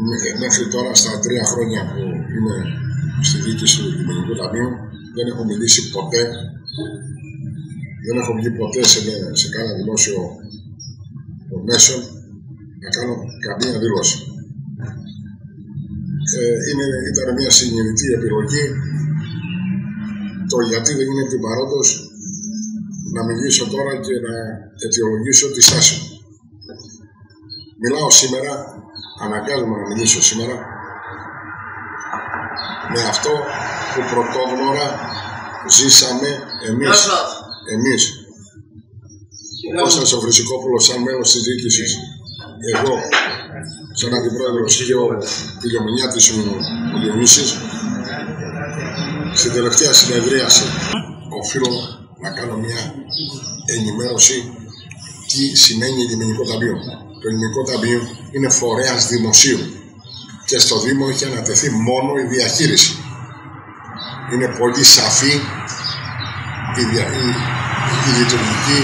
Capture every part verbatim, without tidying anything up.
Μέχρι τώρα, στα τρία χρόνια που είμαι στη διοίκηση του Δημοτικού Ταμείου, δεν έχω μιλήσει ποτέ, δεν έχω βγει ποτέ σε, σε κάνα δημόσιο μέσο να κάνω καμία δήλωση. Ε, είναι, ήταν μια συνειδητή επιλογή το γιατί δεν είναι την παρόντος να μιλήσω τώρα και να αιτιολογήσω τη στάση μου. Μιλάω σήμερα, αναγκάζομαι να μιλήσω σήμερα με αυτό που πρωτόγνωρα ζήσαμε εμείς, εμείς. Ο Κώστας ο Βρυσικόπουλος σαν μέλος της διοίκησης, εγώ σαν αντιπρόεδρος και ο Ηλιομηνιάτης ο Διονύσης. Στην τελευταία συνεδρίαση οφείλω να κάνω μια ενημέρωση τι σημαίνει Λιμενικό Ταμείο. Το Λιμενικό Ταμείο είναι φορέας δημοσίου και στο Δήμο έχει ανατεθεί μόνο η διαχείριση. Είναι πολύ σαφή η, δια, η, η, λειτουργική,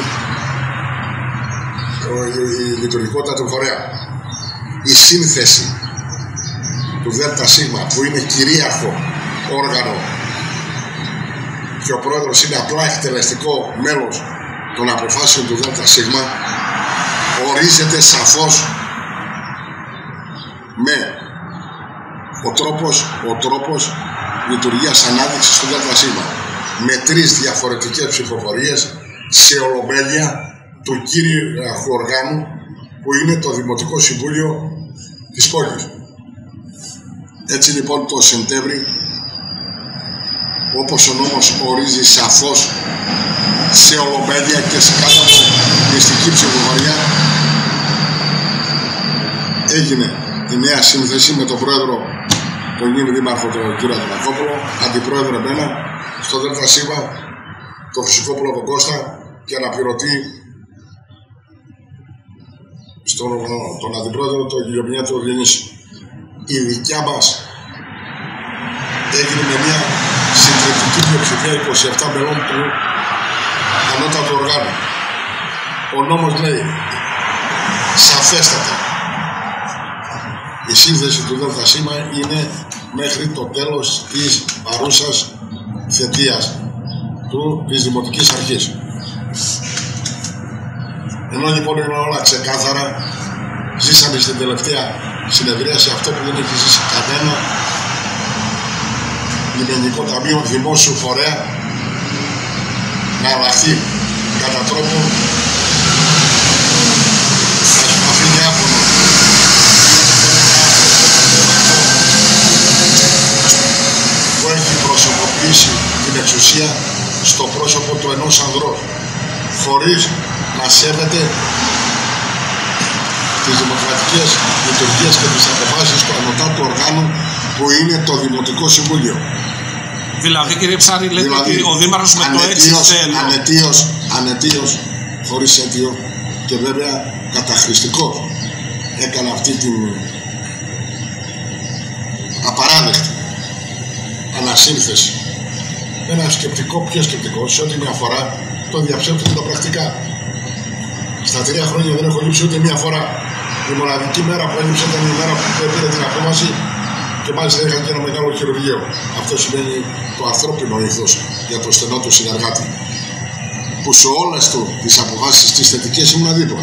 η, η λειτουργικότητα του φορέα. Η σύνθεση του ΔΣ που είναι κυρίαρχο όργανο και ο πρόεδρος είναι απλά εκτελεστικό μέλος των αποφάσεων του ΔΣ, ορίζεται σαφώς με ο τρόπος, ο τρόπος λειτουργίας ανάδειξης του ΔΣ με τρεις διαφορετικές ψηφοφορίες σε ολομέλεια του κύριου οργάνου που είναι το Δημοτικό Συμβούλιο της πόλης. Έτσι λοιπόν το Σεπτέμβρη, όπως ο νόμος ορίζει σαφώς σε ολομέλεια και σε κάτω από μυστική ψηφοφορία, έγινε η νέα σύνθεση με τον πρόεδρο, τον κύριο Δήμαρχο, τον κύριο Αττονακόπουλο, αντιπρόεδρο εμένα, στο ΔΣ, τον Φυσικόπουλο τον Κώστα και αναπληρωτή στον τον αντιπρόεδρο, τον κύριο Ηλιομηνιάτη τον Διονύση. Η δικιά μας έγινε με μια συντριπτική πλειοψηφία είκοσι επτά μελών του ανώτατου οργάνου. Ο νόμος λέει σαφέστατα η σύνθεση του ΔΣ είναι μέχρι το τέλος της παρούσας θετίας του, της Δημοτικής Αρχής. Ενώ λοιπόν είναι όλα ξεκάθαρα, ζήσαμε στην τελευταία συνεδρίαση αυτό που δεν έχει ζήσει κανένα Λιμενικό Ταμείο δημόσιου φορέα να αλλάχει κατά τρόπο να αφήνει άφωνο που έχει προσωποποιήσει την εξουσία στο πρόσωπο του ενός ανδρός χωρίς να σέβεται τις δημοκρατικές λειτουργίες και τις αποφάσεις του ανωτάτου οργάνου που είναι το Δημοτικό Συμβούλιο. Δηλαδή, κύριε Ψάρη, λέτε δηλαδή, ότι ο Δήμαρχος με το έτσι θέλει. Ανετίος, ανετίος, χωρίς αίτιο και βέβαια καταχρηστικός έκανε αυτή την απαράδεκτη ανασύνθεση. Ένα σκεπτικό, πιο σκεπτικό, σε ό,τι μια φορά το διαψεύδουν τα πρακτικά. Στα τρία χρόνια δεν έχω λείψει ούτε μια φορά. Η μοναδική μέρα που έλειψε ήταν η μέρα που πήρε την απόφαση και μάλιστα είχα και ένα μεγάλο χειρουργείο. Αυτό σημαίνει το ανθρώπινο ήθος για το στενό του συνεργάτη. Που σε όλες του τις αποφάσεις τις θετικές ήμουν δίπλα.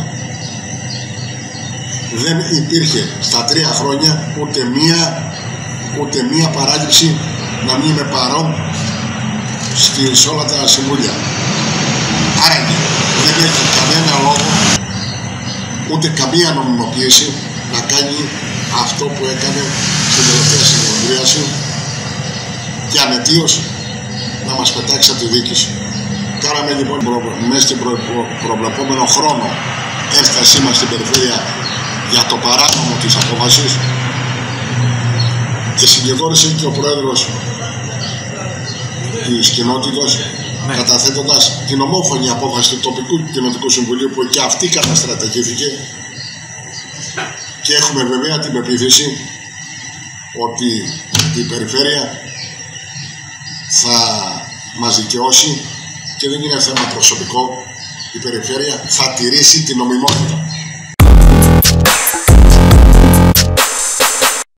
Δεν υπήρχε στα τρία χρόνια ούτε μία, ούτε μία παράληψη να μην είμαι παρόν σε όλα τα συμβούλια. Άρα δεν έχει κανένα λόγο ούτε καμία νομιμοποίηση να κάνει αυτό που έκανε στην τελευταία συνεδρίαση και ανετίως να μας πετάξει από τη διοίκηση. Κάναμε λοιπόν μέσα στην προ, προ, προβλεπόμενο χρόνο έφτασή μας στην περιφέρεια για το παράνομο της απόφασης και συγκεκόρισε και ο πρόεδρος της κοινότητας ναι. καταθέτοντας την ομόφωνη απόφαση του τοπικού κοινοτικού συμβουλίου που και αυτή καταστρατηγήθηκε και έχουμε βέβαια την πεποίθηση ότι η περιφέρεια θα μας δικαιώσει και δεν είναι θέμα προσωπικό, η περιφέρεια θα τηρήσει την νομιμότητα.